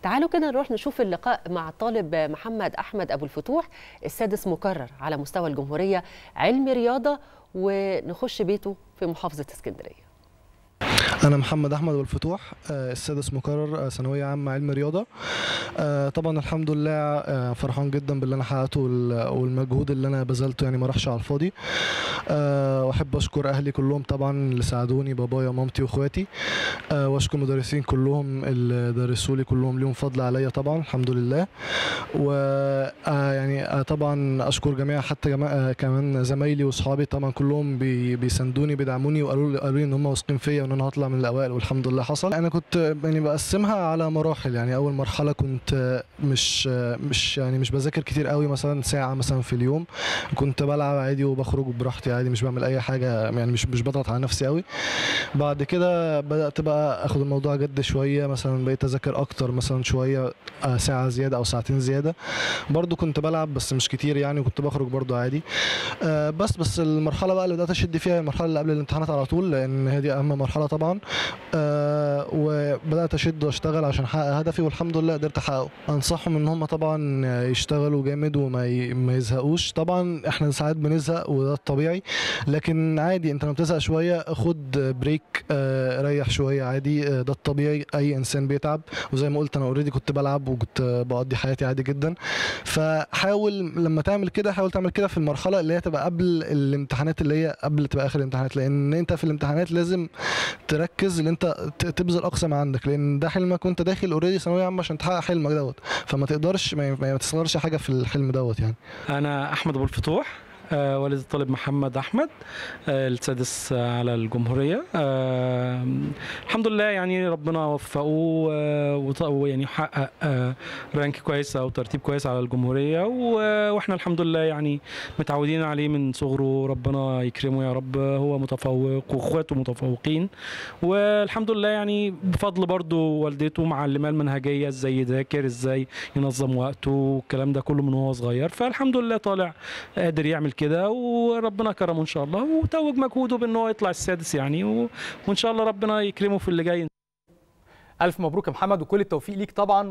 تعالوا كده نروح نشوف اللقاء مع الطالب محمد أحمد أبو الفتوح، السادس مكرر على مستوى الجمهورية علم رياضة، ونخش بيته في محافظة اسكندرية. أنا محمد أحمد أبو الفتوح، السادس مكرر ثانوية عامة علم رياضة. طبعا الحمد لله فرحان جدا باللي أنا حققته والمجهود اللي أنا بذلته، يعني ما راحش على الفاضي. وأحب أشكر أهلي كلهم طبعا اللي ساعدوني، بابايا ومامتي وأخواتي، وأشكر المدرسين كلهم اللي درسوا لي، كلهم ليهم فضل عليا طبعا الحمد لله. ويعني طبعا أشكر جميع حتى كمان زمايلي وأصحابي طبعا كلهم بيساندوني بيدعموني، وقالوا لي إن هم واثقين فيا وإن أنا هطلع من الأوائل، والحمد لله حصل. أنا كنت يعني بقسمها على مراحل. يعني أول مرحلة كنت مش بذاكر كتير قوي، مثلا ساعة مثلا في اليوم. كنت بلعب عادي وبخرج براحتي عادي، مش بعمل أي حاجة، يعني مش بضغط على نفسي قوي. بعد كده بدأت بقى أخد الموضوع جد شوية، مثلا بقيت أذاكر أكتر مثلا شوية، ساعة زيادة أو ساعتين زيادة. برضو كنت بلعب بس مش كتير يعني، وكنت بخرج برضو عادي. بس المرحلة بقى اللي بدأت أشد فيها المرحلة اللي قبل الامتحانات على طول، لأن هي دي أهم مرحلة طبعا. وبدأت أشد وأشتغل عشان أحقق هدفي، والحمد لله قدرت أحققه. أنصحهم إن هم طبعا يشتغلوا جامد وما يزهقوش. طبعا إحنا ساعات بنزهق وده الطبيعي، لكن عادي. أنت لما بتزهق شوية خد بريك، ريح شوية عادي، ده الطبيعي، أي إنسان بيتعب. وزي ما قلت أنا أوريدي كنت بلعب وكنت بقضي حياتي عادي جدا. فحاول لما تعمل كده، حاول تعمل كده في المرحلة اللي هي تبقى قبل الامتحانات، اللي هي قبل تبقى آخر الامتحانات، لأن أنت في الامتحانات لازم تركز ان انت تبذل اقصى ما عندك، لان ده حلمك وانت داخل اوريدي ثانويه عامه عشان تحقق حلمك دوت. فما تقدرش ما تصغرش حاجه في الحلم دوت يعني. انا احمد ابو الفتوح، والد الطالب محمد احمد، السادس على الجمهوريه. الحمد لله يعني ربنا وفقه ويعني حقق رانك كويس او ترتيب كويس على الجمهوريه، واحنا الحمد لله يعني متعودين عليه من صغره. ربنا يكرمه يا رب، هو متفوق واخواته متفوقين، والحمد لله يعني بفضل برضه والدته معلمه المنهجيه ازاي يذاكر، ازاي ينظم وقته، والكلام ده كله من وهو صغير. فالحمد لله طالع قادر يعمل كده، وربنا كرمه ان شاء الله وتوج مجهوده بان هو يطلع السادس يعني، وان شاء الله ربنا يكرمه في اللي جاي. الف مبروك يا محمد، وكل التوفيق ليك طبعا.